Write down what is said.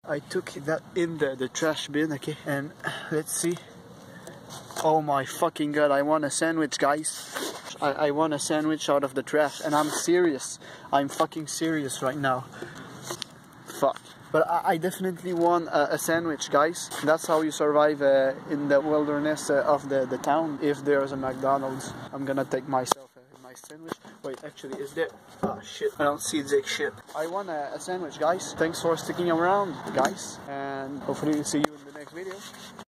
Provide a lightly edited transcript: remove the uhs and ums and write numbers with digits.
I took that in the trash bin, okay, and let's see. Oh my fucking god, I want a sandwich, guys. I want a sandwich out of the trash, and I'm serious. I'm fucking serious right now. Fuck. But I definitely want a sandwich, guys. That's how you survive in the wilderness of the town. If there's a McDonald's, I'm gonna take myself my sandwich. Wait, actually, is there? Oh shit, I don't see Jake shit. I want a sandwich, guys. Thanks for sticking around, guys, and hopefully see you in the next video.